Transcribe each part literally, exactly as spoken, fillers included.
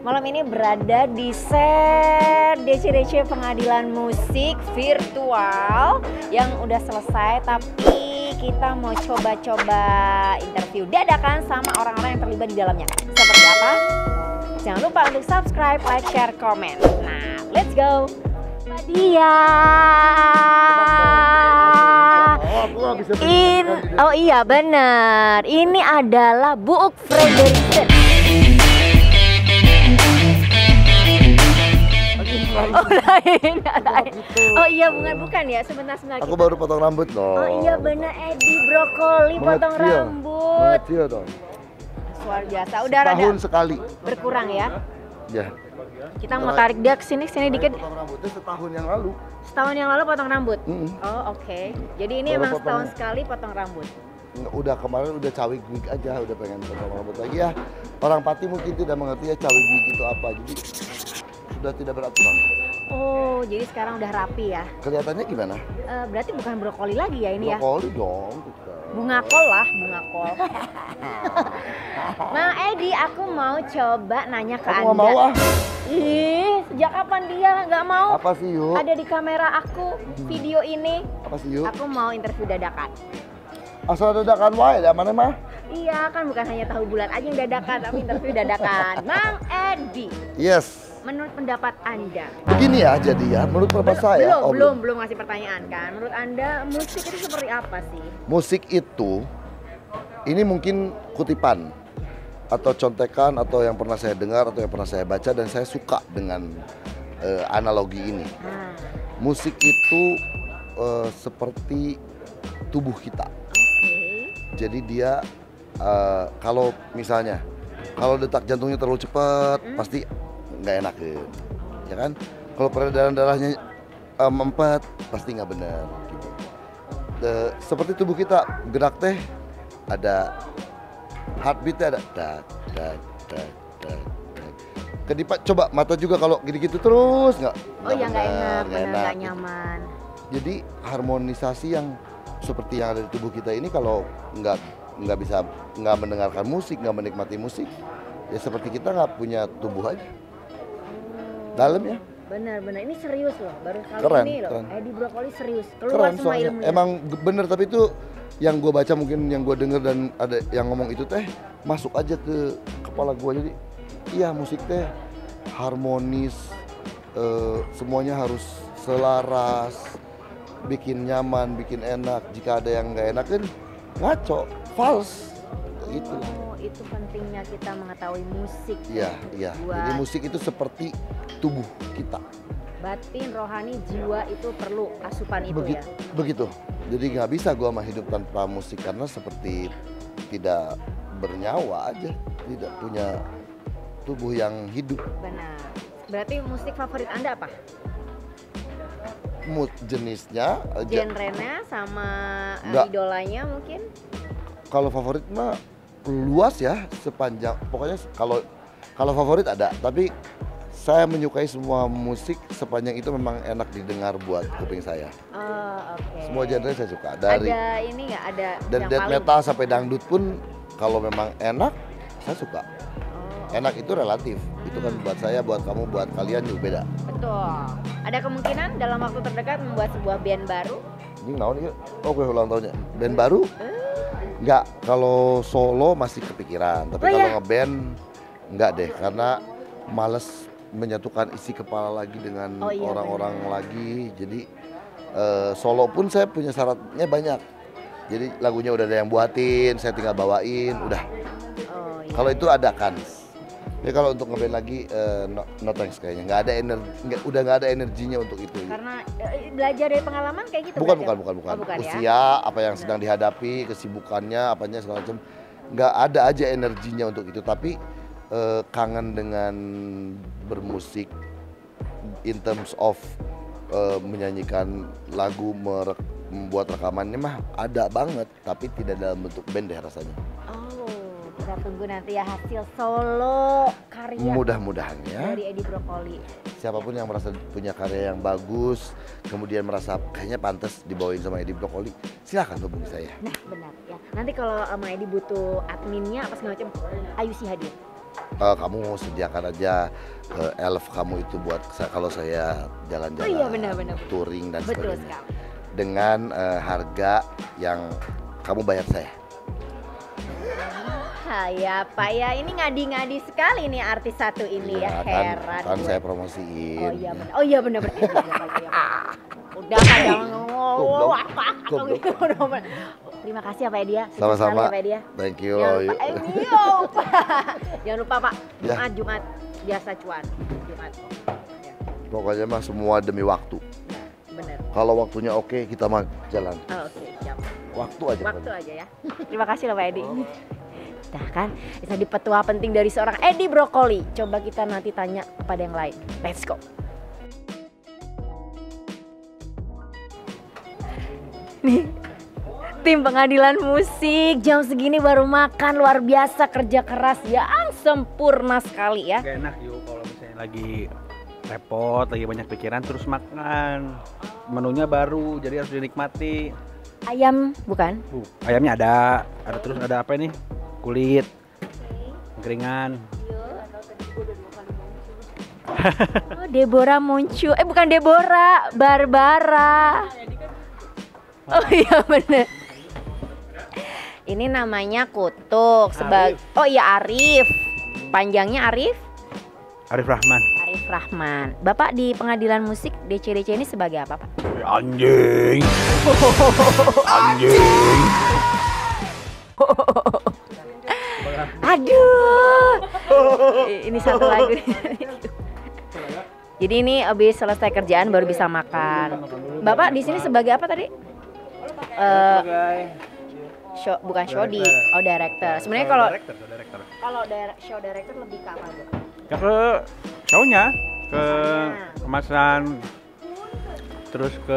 Malam ini berada di set D C D C Pengadilan Musik Virtual yang udah selesai, tapi kita mau coba-coba interview dadakan sama orang-orang yang terlibat di dalamnya. Seperti apa? Jangan lupa untuk subscribe, like, share, komen. Nah, let's go. Dia. In, oh iya benar. Ini adalah Buuk Frederiksen. Oh lain, lain. Oh iya bukan bukan ya, sebentar sebentar. Aku kita. Baru potong rambut loh. Oh iya benar, Edi Brokoli potong Mengecil. rambut. Mengecil dong. Luar biasa. Udah rada tahun sekali. Berkurang ya. Ya. Kita mau tarik dia ke sini sini dikit. Potong rambutnya setahun yang lalu. Setahun yang lalu potong rambut. Mm -hmm. Oh oke. Okay. Jadi ini Baru emang potong. setahun sekali potong rambut. Udah kemarin udah cawig wig aja, udah pengen potong rambut lagi ya. Orang Pati mungkin tidak mengerti ya cawig wig itu apa. Jadi sudah tidak beraturan. Oh, jadi sekarang udah rapi ya? Kelihatannya gimana? Uh, berarti bukan brokoli lagi ya ini brokoli ya? Brokoli dong. Kita. Bunga kol lah, bunga kol. Nah, Edi, aku mau coba nanya ke aku Anda. Mau ah. Ih, sejak kapan dia nggak mau? Apa sih yuk? Ada di kamera aku video ini. Apa sih yuk? Aku mau interview dadakan. Asal dadakan wae, ya mana mah? Iya, kan bukan hanya tahu bulan aja yang dadakan, tapi interview dadakan. Mang Edi. Yes. Menurut pendapat Anda, begini ya jadi ya, menurut pendapat belum, saya belum, oh, belum, belum ngasih pertanyaan kan. Menurut Anda musik itu seperti apa sih? Musik itu, ini mungkin kutipan atau contekan atau yang pernah saya dengar atau yang pernah saya baca dan saya suka dengan uh, analogi ini. Hmm. Musik itu uh, seperti tubuh kita. Okay. Jadi dia uh, kalau misalnya kalau detak jantungnya terlalu cepat hmm. pasti nggak enak ya kan, kalau peredaran darahnya uh, mempet pasti nggak benar gitu. The, seperti tubuh kita gerak teh ada heartbeatnya ada dak dak dak dak dak. Kedip coba mata juga kalau gini-gitu terus nggak oh ya nggak enak, nggak enak, nggak nyaman. Jadi harmonisasi yang seperti yang ada di tubuh kita ini kalau nggak nggak bisa nggak mendengarkan musik, nggak menikmati musik, ya seperti kita nggak punya tubuh aja. Dalam ya. Benar-benar ini serius loh, baru kali keren, ini loh. Keren. Edi Brokoli serius. Keluar keren, semua ilmunya. Emang bener, tapi itu yang gue baca mungkin yang gue denger dan ada yang ngomong itu teh masuk aja ke kepala gue. Jadi iya musik teh harmonis, eh, semuanya harus selaras, bikin nyaman, bikin enak. Jika ada yang nggak enak kan ngaco, false gitu. Oh, itu pentingnya kita mengetahui musik. Iya, iya. Jadi musik itu seperti tubuh kita. Batin, rohani, jiwa itu perlu asupan itu Begi, ya? Begitu. Jadi nggak bisa gua mah hidup tanpa musik karena seperti tidak bernyawa aja, tidak punya tubuh yang hidup. Benar. Berarti musik favorit Anda apa? Mood jenisnya, genrenya sama enggak. Idolanya mungkin? Kalau favorit mah luas ya, sepanjang pokoknya kalau kalau favorit ada, tapi saya menyukai semua musik sepanjang itu memang enak didengar buat kuping saya. Oh, oke. Okay. Semua genre saya suka. Dari ada ini nggak ada dari death paling... metal sampai dangdut pun kalau memang enak saya suka. Oh, enak okay. Itu relatif. Hmm. Itu kan buat saya, buat kamu, buat kalian juga beda. Betul. Ada kemungkinan dalam waktu terdekat membuat sebuah band baru? Ini naon ya? Oh, gue ulang tahunnya. Band baru? Enggak, kalau solo masih kepikiran, tapi oh, kalau ya? Ngeband enggak deh, karena males menyatukan isi kepala lagi dengan orang-orang oh, iya, lagi. Jadi uh, solo pun saya punya syaratnya banyak. Jadi lagunya udah ada yang buatin, saya tinggal bawain, udah. Oh, iya. Kalau itu ada kan. Tapi kalau untuk ngeband lagi uh, no, no thanks kayaknya. Nggak ada energi, nggak, udah nggak ada energinya untuk itu. Karena uh, belajar dari pengalaman kayak gitu. Bukan, bukan, bukan, bukan. Oh, bukan. Usia, ya? apa yang sedang dihadapi, kesibukannya, apanya segala macam. Nggak ada aja energinya untuk itu. Tapi uh, kangen dengan bermusik in terms of uh, menyanyikan lagu, merek, membuat rekamannya mah ada banget, tapi tidak dalam bentuk band deh rasanya. Oh, kita tunggu nanti ya hasil solo karya. Mudah-mudahan ya. Dari Edi Brokoli. Siapapun yang merasa punya karya yang bagus, kemudian merasa kayaknya pantas dibawain sama Edi Brokoli, silakan hubungi saya. Nah, benar ya. Nanti kalau sama Edi butuh adminnya apa segala macam, ayo sih hadir. uh, kamu sediakan aja uh, elf kamu itu buat saya kalau saya jalan-jalan, Oh iya, benar-benar. touring dan Betul sebagainya. sekali. Dengan uh, harga yang kamu bayar saya. Ah, ya Pak ya, ini ngadi-ngadi sekali nih artis satu ini ya, Iya, kan, heran. kan gue. saya promosiin. Oh iya benar. Oh iya benar benar. Eh, iya, Pak, iya, Pak. Udah Pak jangan ngomong. Goblok. Terima kasih ya Pak Edi ya. Sukses Sama-sama. selalu ya, Pak Edi ya. Thank you. Jangan lupa, eh, iya, Pak. Jangan lupa Pak, Ya. Jumat Jumat biasa cuan. Jumat. Ya, Pokoknya mah semua demi waktu. benar. Kalau waktunya oke, kita mah jalan. Oh, Oke, siap. Waktu aja. Waktu aja ya. Terima kasih loh Pak Edi. Nah kan, bisa di petua penting dari seorang Edi Brokoli. Coba kita nanti tanya kepada yang lain. Let's go. Nih, tim pengadilan musik jam segini baru makan, luar biasa kerja keras yang sempurna sekali ya. Gak enak yuk kalau misalnya lagi repot, lagi banyak pikiran terus makan. Menunya baru, jadi harus dinikmati. Ayam bukan? Uh, ayamnya ada, ada terus ada apa ini? Kulit, keringan. Oh, Deborah muncul. Eh bukan Deborah, Barbara. Oh iya bener. Ini namanya kutuk sebagai Oh iya Arif. Panjangnya Arif? Arif Rahman. Arif Rahman. Bapak di pengadilan musik D C D C ini sebagai apa, Pak? Anjing. Anjing. Aduh. Ini satu lagu nih. Jadi ini habis selesai kerjaan baru bisa makan. Bapak di sini sebagai apa tadi? Eh, show, bukan showdi, oh director. Sebenarnya kalau director, director. kalau dire- show director lebih ke apa, Bu? Ya ke show-nya, ke kemasan, terus ke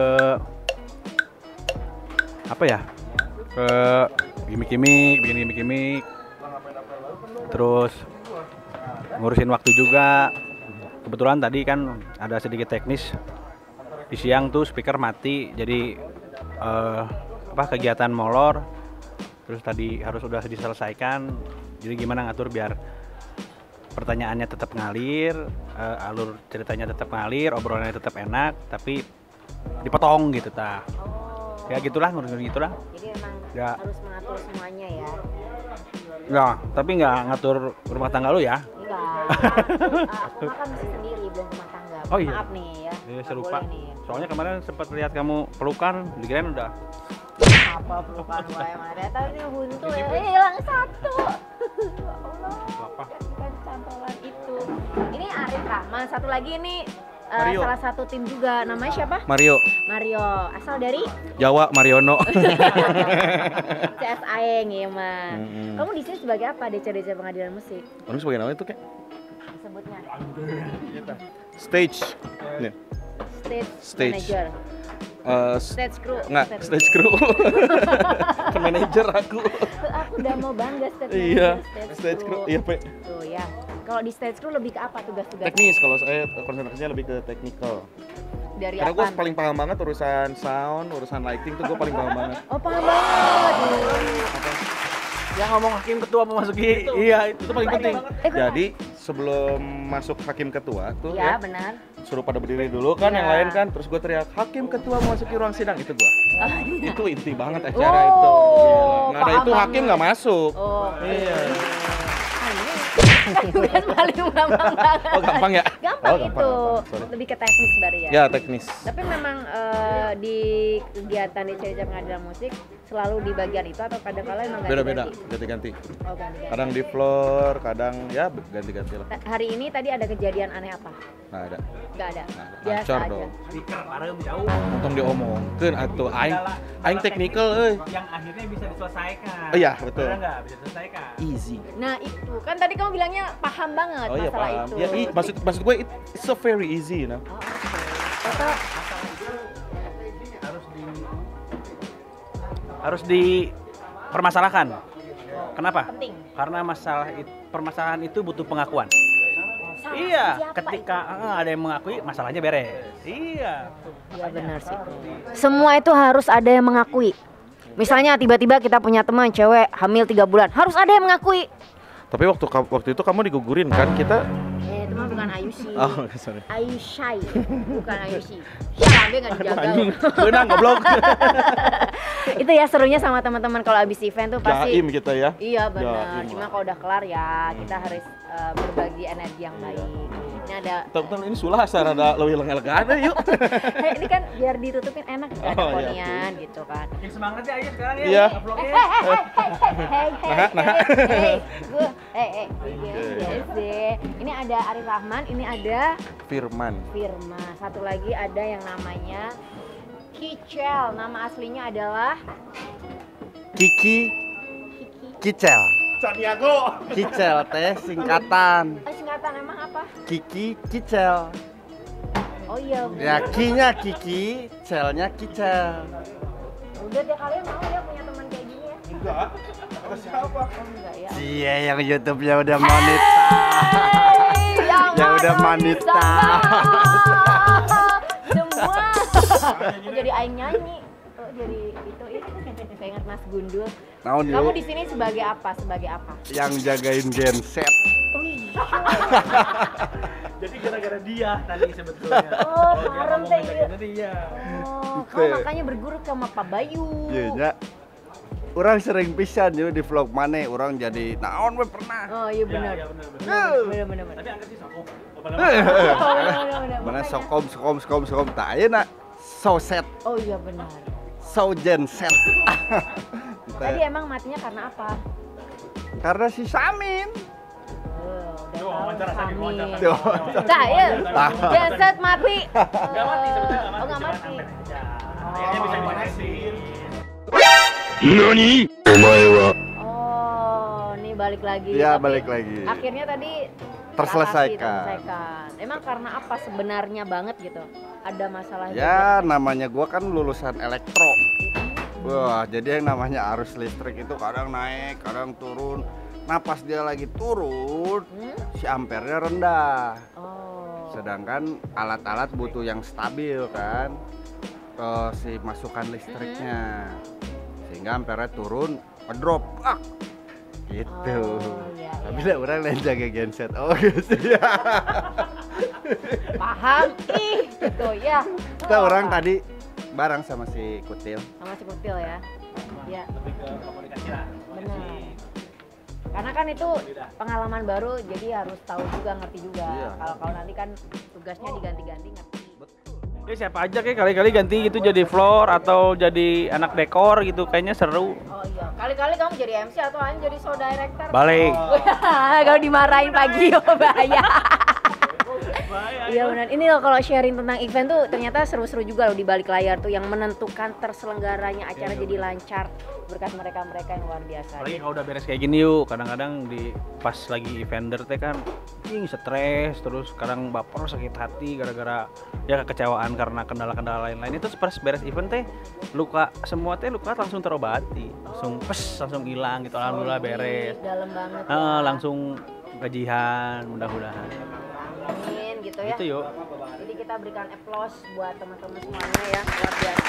apa ya? Ke gimmick-gimmick, bikin gimmick-gimmick. Terus ngurusin waktu juga. Kebetulan tadi kan ada sedikit teknis di siang tuh speaker mati, jadi eh, apa kegiatan molor. Terus tadi harus udah diselesaikan. Jadi gimana ngatur biar pertanyaannya tetap ngalir, eh, alur ceritanya tetap ngalir, obrolannya tetap enak, tapi dipotong gitu tah. Ya gitulah ngurusin gitulah. Jadi emang Ya. harus mengatur semuanya ya. Ya, tapi nggak ngatur rumah tangga lu ya. Enggak. Ah, aku makan masih sendiri belum rumah tangga. Oh iya. Maaf nih ya. Iya, nggak serupa. boleh nih. Soalnya kemarin sempat lihat kamu pelukan, dikirain udah. Apa pelukan gue yang ada? Tapi buntu ya. Eh, hilang satu. Ya Allah. Apa? Bukan cantolan itu. Ini Arif Rahman. Satu lagi ini eh, Mario. salah satu tim juga. Namanya siapa? Mario, Mario. Asal dari Jawa Mariono. C S Aeng ya man. Mm-mm. Kamu di sini sebagai apa D C D C pengadilan musik? Kamu sebagai nama itu kayak Disebutnya stage. Nih. stage, Stage. manager, Uh, stage crew. Nggak, stage crew. Ke manajer aku. Aku udah mau bangga stage Iya, manager, stage crew. Iya, Pe. Tuh ya. Kalau di stage crew lebih ke apa tugas-tugas? Teknis, kalau saya konsentrasinya lebih ke technical. Dari Karena gue apa? paling paham banget urusan sound, urusan lighting tuh gue paling paham banget. Oh paham banget. Yang ngomong hakim ketua memasuki. Iya, itu Itu paling penting. Eh, kok- Jadi sebelum masuk hakim ketua tuh Iya ya, benar. suruh pada berdiri dulu kan Iya. yang lain kan, terus gue teriak hakim ketua memasuki ruang sidang, itu gue. Itu inti banget acara Oh, itu. Gila. Nggak ada paham itu hakim banget. nggak masuk. Oh. Iya. Tugas paling gampang banget. Oh gampang ya? Gampang Oh, gampang, itu. gampang. Sorry. Lebih ke teknis berarti ya. Ya teknis. Tapi memang eh, di kegiatan di C D C pengadilan musik selalu di bagian itu atau kadang-kadang emang Beda-beda, ganti-ganti? ganti-ganti. Oh ganti-ganti. Kadang di floor, kadang ya ganti-ganti lah. Ta- Hari ini tadi ada kejadian aneh apa? Nah ada. Gak ada. Nah, Biasa lancar aja. dong. Speaker parem jauh. Untung diomongkeun atuh aing aing technical euy. Yang akhirnya bisa diselesaikan. Oh iya, betul. Benar nggak? Bisa diselesaikan. Easy. Nah itu kan tadi kamu bilangnya paham banget Oh iya masalah paham. itu. Ya, i, maksud maksud gue it- it's so very easy, you know. Oh, oke. Atau Harus di harus dipermasalahkan. Kenapa? penting. Karena masalah it- permasalahan itu butuh pengakuan. Salah Iya, siapa ketika eh, ada yang mengakui masalahnya beres. Iya. itu? Iya benar sih. Semua itu harus ada yang mengakui. Misalnya tiba-tiba kita punya teman cewek hamil tiga bulan, harus ada yang mengakui. Tapi waktu ka- waktu itu kamu digugurin kan kita? Eh, itu mah bukan Ayushi. Oh, sorry. Ayushai, bukan Ayushi. Syambe nggak dijaga. Anjing, benang goblok. Itu ya serunya sama teman-teman kalau habis event tuh pasti. Jaim kita ya. Iya benar. Jaim Cuma lah. kalau udah kelar ya kita harus uh, berbagi energi yang baik. Ini ada. Teman-teman ini sulah asal ada leuwih elegan yuk. Hey, ini kan biar ditutupin enak gak ada Oh, iya, ponian gitu kan. Makin semangat ya aja sekarang ya. Iya. Vlognya. Hei, Nah, nah. hei, gue, hei, hei, yes, deh. Ini ada Arif Rahman, ini ada Firman. Firma. Satu lagi ada yang namanya Kicel. Nama aslinya adalah Kiki Kicel. Santiago. Kicel teh singkatan. eh, singkatan emang apa? Kiki Kicel. Oh iya. Ya Ki-nya Kiki, celnya Kicel. Udah deh kalian mau ya punya teman kayak gini ya? Enggak. Kata siapa? Oh enggak ya. Iya yang YouTube-nya udah monita. Hey, yang Ya udah mana manita. bisa semua. Jadi aing nyanyi. Oh, jadi itu itu. Saya ingat Mas Gundul. Naon Kamu yuk di sini sebagai apa? Sebagai apa? yang jagain genset. Oh iya. Jadi gara-gara dia tadi sebetulnya. Oh, Dia parem ngomong teh gitu, iya. jadi iya. Oh, Gitu kamu ya. makanya berguru sama Pak Bayu. Iya nya. Orang sering pisan yuk di vlog mana orang jadi naon we pernah. Oh iya benar. Iya, benar benar. Benar benar benar. Tapi angkat sih sokong. Oh, benar benar benar. Mana Makanya- sokom sokom sokom sokom tak ayeuna soset Oh iya benar. so genset. Tadi emang matinya karena apa? Karena si Samin. Oh, udah Tuh, tahu wawancara tadi, Samin. wawancara. Tuh. Nah, ya. Nah. Genset mati. Enggak mati sebetulnya enggak mati. Oh, enggak cuman mati. angkat aja. Akhirnya bisa diberesin. Oh, ini balik lagi. Iya, Tapi balik lagi. Akhirnya tadi Terselesaikan. terselesaikan. Emang karena apa sebenarnya banget gitu? Ada masalah Ya namanya gua kan lulusan elektro. Wah, jadi yang namanya arus listrik itu kadang naik, kadang turun. Nah pas dia lagi turun, Hmm? si ampernya rendah. Oh. Sedangkan alat-alat butuh yang stabil kan, ke si masukan listriknya. Sehingga ampernya turun, ngedrop, ah, gitu. Oh, iya, Tapi iya. lah orang lain jaga genset, oh gitu ya. Paham? Ih, gitu ya. Kita orang tadi bareng sama si Kutil. sama si Kutil ya. Ya, Lebih ke komunikasi lah. benar. Karena kan itu pengalaman baru, jadi harus tahu juga, ngerti juga. Iya. Kalau kalau nanti kan tugasnya diganti-ganti ngerti. Ya siapa aja kayak kali-kali ganti gitu jadi floor atau jadi anak dekor gitu kayaknya seru. Oh iya, kali-kali kamu jadi M C atau hanya jadi show director? Balik. Kalau dimarahin pagi, oh bahaya. Iya benar. Ini loh kalau sharing tentang event tuh ternyata seru-seru juga loh di balik layar tuh yang menentukan terselenggaranya acara jadi lancar berkat mereka-mereka yang luar biasa. Apalagi kalau udah beres kayak gini yuk, kadang-kadang di pas lagi eventer teh kan ing stres terus kadang baper sakit hati gara-gara ya kekecewaan karena kendala-kendala lain-lain itu pas beres event teh luka semua teh luka langsung terobati langsung pes langsung hilang gitu alhamdulillah beres. Dalam banget. Eh, ya. langsung gajian mudah-mudahan Amin gitu ya. gitu yuk. Jadi kita berikan applause buat teman-teman semuanya ya, luar biasa.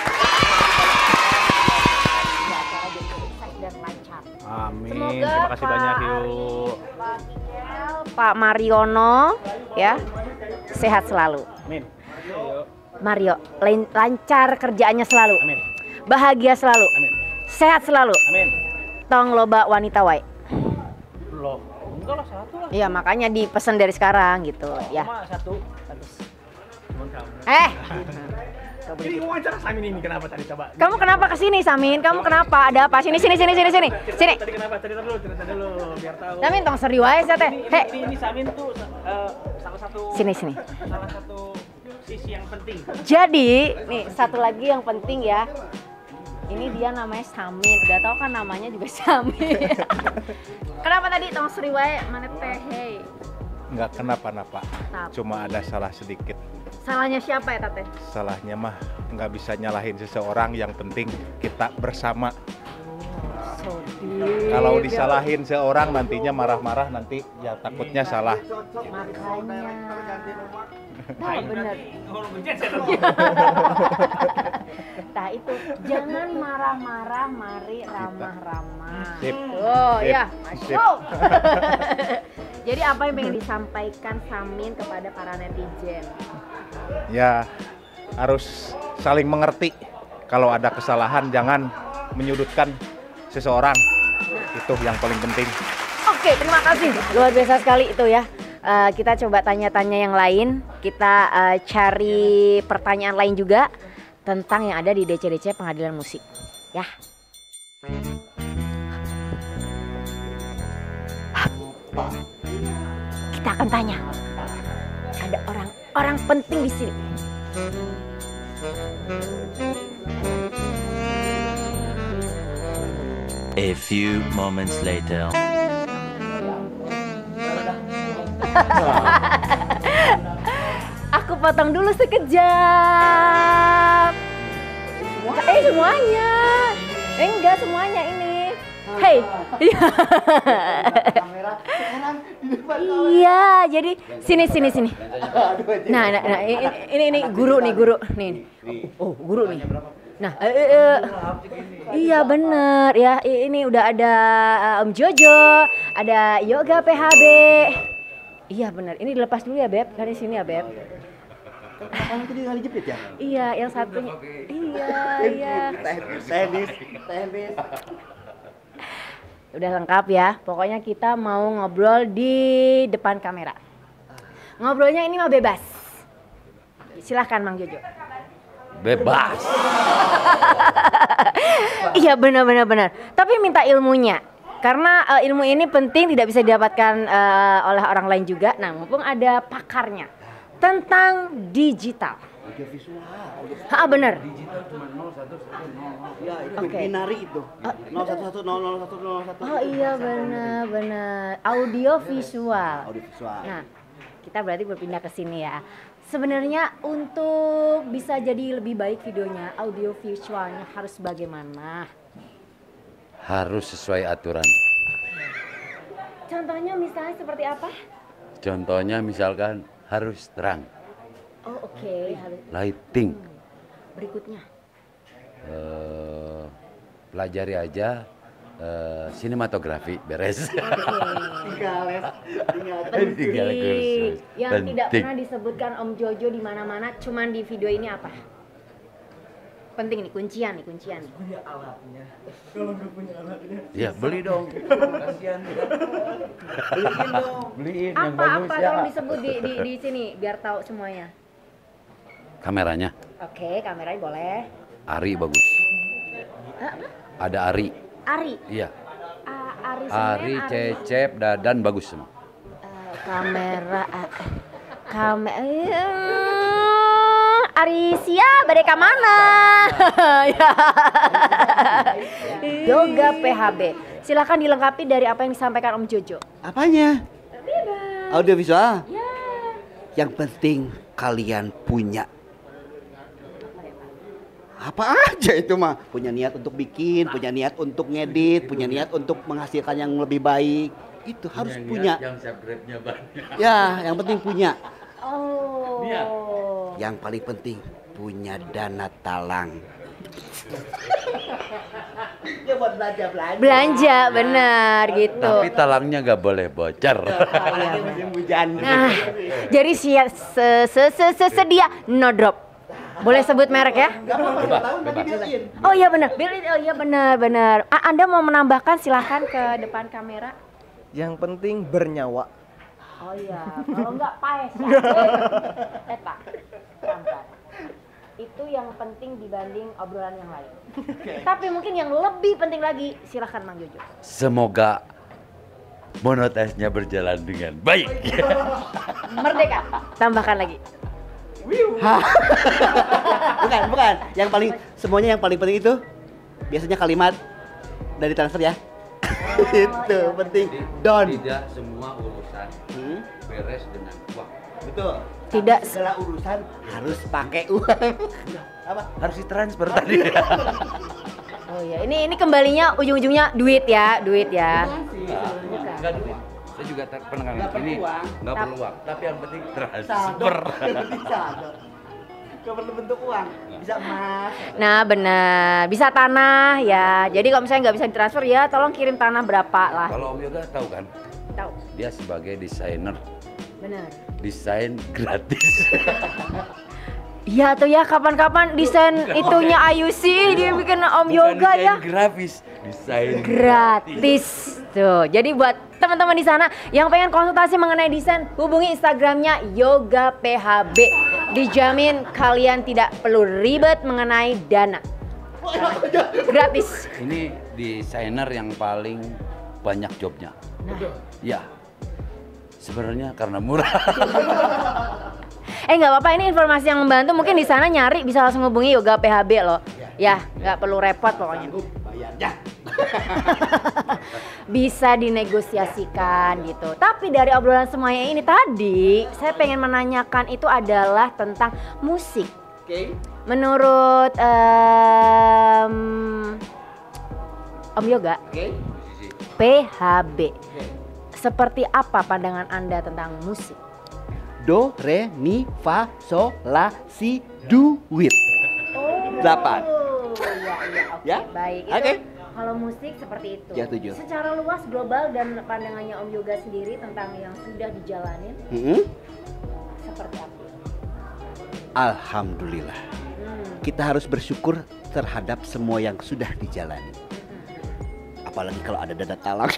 Ya, acara jadi sukses dan lancar. Amin. Semoga Terima kasih Pak banyak Ari, yuk. Pak Kikel, Pak Mariono ya sehat selalu. Amin. Yuk. Mario lan- lancar kerjaannya selalu. Amin. Bahagia selalu. Amin. Sehat selalu. Amin. Tong loba wanita wae. Loh, enggak lah satu lah. Iya, makanya dipesan dari sekarang gitu ya. Cuma satu. Bagus. Cuman kamu. Eh. Ini wawancara Samin ini kenapa tadi coba? Kamu kenapa kesini Samin? Kamu kenapa? Ada apa? Sini sini sini sini sini. Sini. Tadi kenapa? Cerita dulu, cerita dulu biar tahu. Samin tong seri wae saya teh. Ini, He. ini, ini Samin tuh eh, salah satu Sini sini. salah satu sisi yang penting. Jadi, nih satu lagi yang penting ya. Ini dia namanya Samin. Udah tahu kan namanya juga Samin. Kenapa tadi tong seri wae mana teh? Hei. Nggak kenapa-napa, Tapi- cuma ada salah sedikit. Salahnya siapa ya, Tante? Salahnya mah nggak bisa nyalahin seseorang, yang penting kita bersama. So deep. Kalau disalahin seorang nantinya marah-marah, nanti ya takutnya salah. Makanya. Nah, bener. Nah itu jangan marah-marah, mari ramah-ramah. Sip. Oh Sip. ya, Sip. masuk. Jadi apa yang pengen disampaikan Samin kepada para netizen? Ya harus saling mengerti. Kalau ada kesalahan jangan menyudutkan seseorang. Itu yang paling penting. Oke, terima kasih. Luar biasa sekali itu ya. Uh, kita coba tanya-tanya yang lain. Kita uh, cari pertanyaan lain juga tentang yang ada di D C D C Pengadilan Musik. Ya. Kita akan tanya. Ada orang-orang penting di sini. A few moments later. Aku potong dulu sekejap. Eh semuanya. Eh, enggak semuanya ini. Hey. Iya, jadi sini sini sini. Nah, nah, nah ini, ini ini guru nih guru nih. Oh, guru nih. Nah, eh, eh, eh. Iya bener ya. Ini udah ada uh, Om Jojo, ada Yoga P H B. Iya bener. Ini dilepas dulu ya Beb. Dari sini ya Beb. Kamu tadi kali jepit ya? Iya, yang satunya. Iya, iya. Teknis, teknis. Udah lengkap ya. Pokoknya kita mau ngobrol di depan kamera. Ngobrolnya ini mah bebas. Silahkan Mang Jojo. Bebas. Iya benar-benar benar. Tapi minta ilmunya. Karena uh, ilmu ini penting, tidak bisa didapatkan uh, oleh orang lain juga. Nah, mumpung ada pakarnya tentang digital. Ah benar. Digital cuma nol satu satu nol. Ya, itu Oke. binari itu. nol satu satu nol nol satu nol satu. Oh iya benar benar. Audio visual. Audio visual. Nah, kita berarti berpindah ke sini ya. Sebenarnya untuk bisa jadi lebih baik videonya, audio visualnya harus bagaimana? Harus sesuai aturan. Contohnya misalnya seperti apa? Contohnya misalkan harus terang, Oh oke, okay. Harus. lighting. Berikutnya. Eh, pelajari aja eh, sinematografi beres. Tinggal les, tinggal Tinggal kursus. Yang Penting. tidak pernah disebutkan Om Jojo di mana-mana, cuman di video ini apa? Penting nih, kuncian nih, kuncian nih. punya alatnya. Kalau nggak punya alatnya. Ya beli dong. Kasihan ya. Beliin dong. Beliin yang Apa bagus apa ya. tolong disebut di, di di sini biar tahu semuanya. Kameranya Oke, kameranya boleh. Ari bagus. Ah, apa? Ada Ari. Ari. Iya. Ah, Ari Semen, Ari, Cecep, Dadan bagus semua. Eh, kamera uh, kamera Arisia badeka mana? Ya. Yoga P H B. Silakan dilengkapi dari apa yang disampaikan Om Jojo. Apanya? Bebas. Audio visual. Ya. Yang penting kalian punya. Apa aja itu mah, punya niat untuk bikin, punya niat untuk ngedit, punya niat untuk menghasilkan yang lebih baik. Itu harus punya. Yang subscribe-nya banyak. Ya, yang penting punya. Oh. Yang paling penting punya dana talang. Ya buat belanja belanja. Belanja benar gitu. Tapi talangnya nggak boleh bocor. Apalagi musim hujan. Nah, jadi siap se se se se- sedia no drop. Boleh sebut merek ya? Oh iya benar. Oh iya benar benar. Ah, Anda mau menambahkan silahkan ke depan kamera. Yang penting bernyawa. Oh iya, kalau enggak paes ya. Eta. Sampar. Itu yang penting dibanding obrolan yang lain. Tapi mungkin yang lebih penting lagi, silahkan Mang Jojo. Semoga monetisnya berjalan dengan baik. Merdeka. Tambahkan lagi. Bukan, bukan. Yang paling semuanya yang paling penting itu biasanya kalimat dari transfer ya. Itu penting. Don. Tidak semua urusan Hmm? beres dengan uang. Betul. Tidak Segala urusan harus pakai uang. Apa? Harus ditransfer tadi. Oh ya, ini ini kembalinya ujung-ujungnya duit ya, duit ya. Enggak duit. Saya juga ter- pernah Nggak perlu ini uang. nggak perlu uang, tapi yang penting transfer. Saldo. Yang penting saldo. Gak perlu bentuk uang, bisa emas. Nah benar, bisa tanah ya. Jadi kalau misalnya nggak bisa ditransfer ya, tolong kirim tanah berapa lah. Kalau Om Yoga tahu kan? Tahu. Dia sebagai desainer. Benar. Desain gratis. Iya tuh ya, kapan-kapan desain itunya Ayu sih dia bikin Om Bukan Yoga desain ya. grafis, desain Gratis. Tuh, jadi buat teman-teman di sana yang pengen konsultasi mengenai desain, hubungi Instagramnya Yoga P H B. Dijamin kalian tidak perlu ribet mengenai dana. Gratis. Ini desainer yang paling banyak jobnya. Nah. Ya. Sebenarnya karena murah. Eh nggak apa-apa, ini informasi yang membantu. Mungkin di sana nyari bisa langsung hubungi Yoga P H B loh. Ya, nggak perlu repot pokoknya. Bisa dinegosiasikan gitu. Tapi dari obrolan semuanya ini tadi, saya pengen menanyakan itu adalah tentang musik. Oke. Menurut um, Om Yoga, Oke. P H B, seperti apa pandangan Anda tentang musik? Do, re, mi, fa, sol, la, si, do, with. Delapan. Oh, iya, iya, oke. Ya? Baik. Itu Oke. kalau musik seperti itu. Ya, tujuh. Secara luas global dan pandangannya Om Yoga sendiri tentang yang sudah dijalanin Hmm. seperti apa? Alhamdulillah. Hmm. Kita harus bersyukur terhadap semua yang sudah dijalani. Apalagi kalau ada dada talang.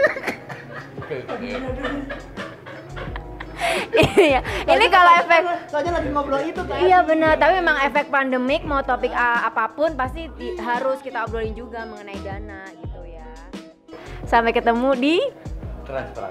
Iya, ini kalau efek Soalnya lagi ngobrol itu kan. iya benar, tapi memang efek pandemik mau topik uh, apapun pasti di- harus kita obrolin juga mengenai dana gitu ya. Sampai ketemu di Transparan.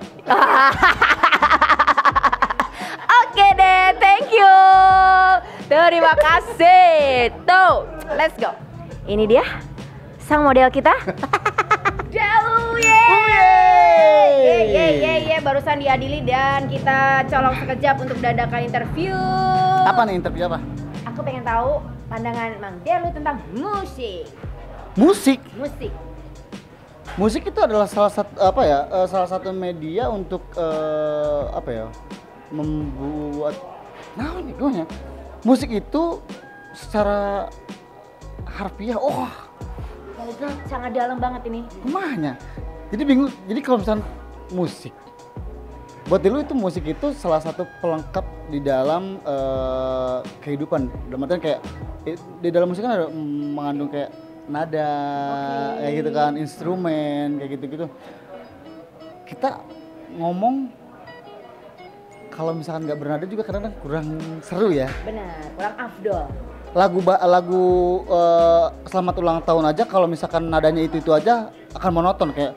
Oke deh, thank you. Terima kasih. Tuh, let's go. Ini dia sang model kita. Delu, yeay. Yeay, yeay, yeay, yeay. Barusan diadili dan kita colong sekejap untuk dadakan interview. Apa nih interview apa? Aku pengen tahu pandangan Mang Delu tentang musik. Musik. Musik. Musik itu adalah salah satu apa ya? eh, salah satu media untuk eh, apa ya? Membuat nah ini gue musik itu secara harfiah, oh, Sangat dalam banget ini. kumahnya. Jadi bingung. Jadi kalau misalnya musik, buat dulu itu musik itu salah satu pelengkap di dalam eh, kehidupan. Dalam artian kayak i- di dalam musik kan ada mm, mengandung kayak nada, kayak gitu kan, instrumen, kayak gitu-gitu. Kita ngomong kalau misalkan nggak bernada juga kadang-kadang kurang seru ya. Benar, kurang afdol. Lagu ba- lagu eh, selamat ulang tahun aja kalau misalkan nadanya itu itu aja akan monoton kayak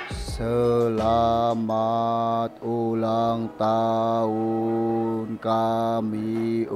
selamat ulang tahun kami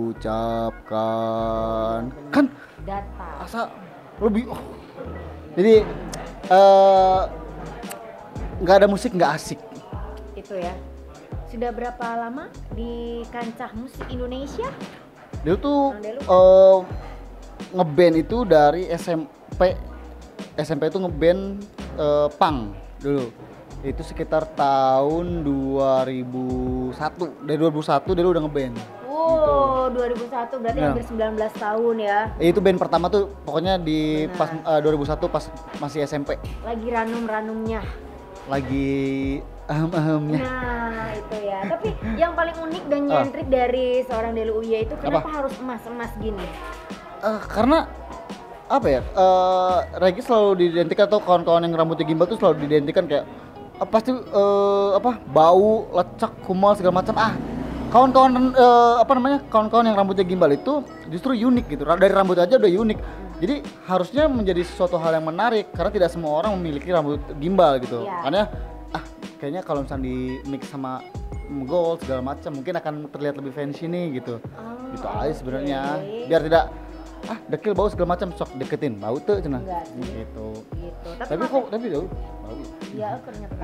ucapkan, kan Data. asa lebih oh. Jadi eh, nggak ada musik nggak asik. Itu ya. Sudah berapa lama di kancah musik Indonesia? Dia tuh Bang Delu? eh, ngeband itu dari S M P. S M P itu ngeband eh, punk dulu. Itu sekitar tahun dua ribu satu. Dari dua ribu satu dia udah ngeband. Wow, dua ribu satu berarti Ya. hampir sembilan belas tahun ya. Itu band pertama tuh pokoknya di Benar. pas eh, dua ribu satu pas masih S M P. Lagi ranum-ranumnya. Lagi ahem-ahemnya. Nah, itu ya. Tapi yang paling unik dan Ah. nyentrik dari seorang Delu Uya itu kenapa harus emas-emas gini? Eh, karena apa ya? Eh, Regi selalu diidentikan atau kawan-kawan yang rambutnya gimbal tuh selalu diidentikan kayak eh, pasti eh, apa bau, lecek, kumal segala macam. Ah, kawan-kawan eh, apa namanya? Kawan-kawan yang rambutnya gimbal itu justru unik gitu. Ra- Dari rambut aja udah unik. Jadi harusnya menjadi suatu hal yang menarik karena tidak semua orang memiliki rambut gimbal gitu. Iya. Karena ah kayaknya kalau misalnya di mix sama mm, gold segala macam mungkin akan terlihat lebih fancy nih gitu. Oh, Gitu aja sebenarnya. oke. Biar tidak ah dekil bau segala macam sok deketin bau tuh cenah. Enggak sih. Gitu. Gitu. Tapi masa- kok tapi bau bau. Iya, ternyata.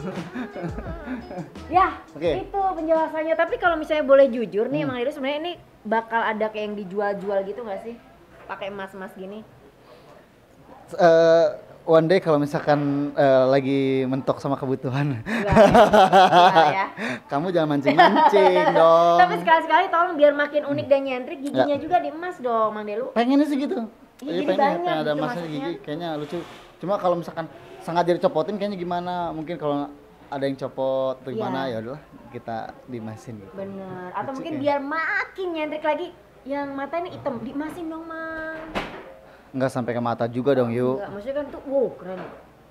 Ya, Oke. itu penjelasannya. Tapi kalau misalnya boleh jujur nih, Hmm. Emang Delu sebenarnya ini bakal ada kayak yang dijual-jual gitu nggak sih? Pakai emas-emas gini? Eh, one day kalau misalkan eh, lagi mentok sama kebutuhan. Enggak ya. Kamu jangan mancing-mancing dong. Tapi sekali-sekali tolong biar makin unik dan nyentrik giginya juga diemas dong, Mang Delu. Pengennya sih gitu. Iya, Iya, jadi pengen, banyak pengen ada gitu emasnya maksudnya. gigi, kayaknya lucu. Cuma kalau misalkan sengaja dicopotin kayaknya gimana? Mungkin kalau ada yang copot atau gimana Iya. ya udahlah kita diemasin gitu. Bener. Atau Lucu mungkin ya. biar makin nyentrik lagi, yang mata ini hitam, diemasin dong, Mang. Enggak sampai ke mata juga dong, yuk. Enggak, maksudnya kan tuh, wow keren.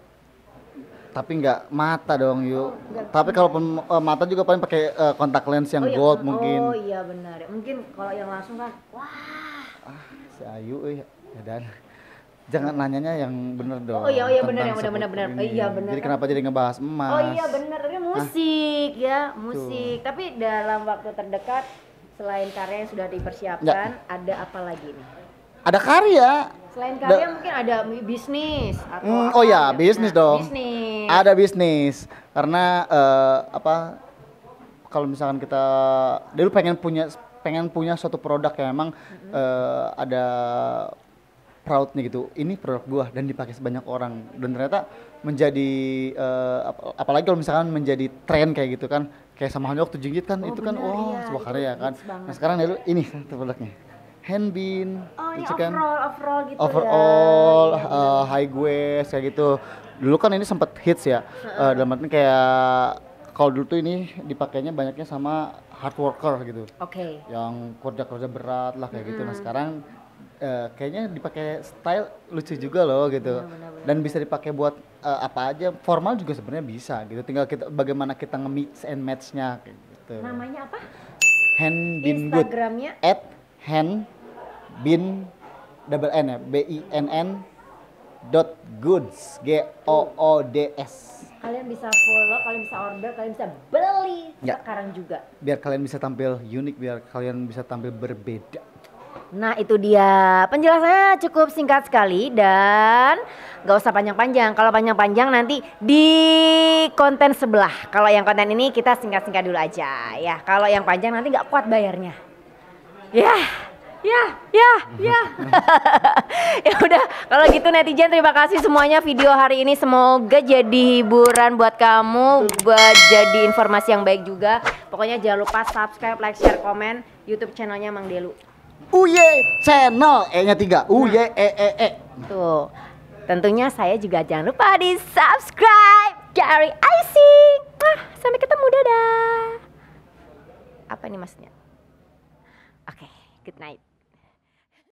Tapi enggak mata dong, yuk. enggak. Tapi kalaupun eh, mata juga paling pakai eh, kontak lens yang Oh, iya, gold oh, mungkin. Oh iya benar. Mungkin kalau yang langsung kan, wah. Ah, si Ayu euy. Ya dan jangan nanyanya yang bener dong. Oh iya, oh iya, bener, tentang yang bener, bener, seperti bener. Oh ini. iya, bener. Jadi kenapa jadi ngebahas emas? Oh iya benar, ini musik ya, musik. Tapi dalam waktu terdekat selain karya yang sudah dipersiapkan, ada apa lagi nih? Ada karya. Selain karya Da- mungkin ada bisnis atau Hmm, apa oh ya, gitu. bisnis Nah, dong. Bisnis. Ada bisnis. Karena eh, apa kalau misalkan kita dulu pengen punya pengen punya suatu produk yang memang eh, ada proudnya gitu. Ini produk gua dan dipakai sebanyak orang dan ternyata menjadi eh, ap- apalagi kalau misalkan menjadi tren kayak gitu kan. Kayak sama Hanyok tuh Jinggit kan Oh, itu kan bener, wah iya, sebuah itu karya kan. hits banget. Nah, sekarang dulu ini satu produknya. Handbin, Oh ini lucu kan? overall, overall gitu Overall, ya. Iya, uh, bener. high waist kayak gitu. Dulu kan ini sempat hits ya. Uh, dalam arti kayak kalau dulu tuh ini dipakainya banyaknya sama hard worker gitu. Oke. Yang kerja-kerja berat lah kayak gitu. Nah, sekarang uh, kayaknya dipakai style lucu juga loh gitu. Bener-bener. Dan bisa dipakai buat uh, apa aja. Formal juga sebenarnya bisa gitu. Tinggal kita bagaimana kita nge-mix and match-nya kayak gitu. Namanya apa? Handbin Good. Instagramnya? At hand bin double n ya b i n n dot goods g o o d s. Kalian bisa follow, kalian bisa order, kalian bisa beli Ya. sekarang juga. Biar kalian bisa tampil unik, biar kalian bisa tampil berbeda. Nah itu dia penjelasannya cukup singkat sekali dan gak usah panjang-panjang. Kalau panjang-panjang nanti di konten sebelah. Kalau yang konten ini kita singkat-singkat dulu aja ya. Kalau yang panjang nanti gak kuat bayarnya. Ya, ya, ya, ya. Ya udah kalau gitu netizen terima kasih semuanya video hari ini. Semoga jadi hiburan buat kamu, buat jadi informasi yang baik juga. Pokoknya jangan lupa subscribe, like, share, komen YouTube channelnya Mang Delu. Uye channel E-nya tiga. Uye e e e. Tuh, tentunya saya juga jangan lupa di subscribe Gary Icing. Wah, sampai ketemu, dadah. Apa ini maksudnya? Oke, good night.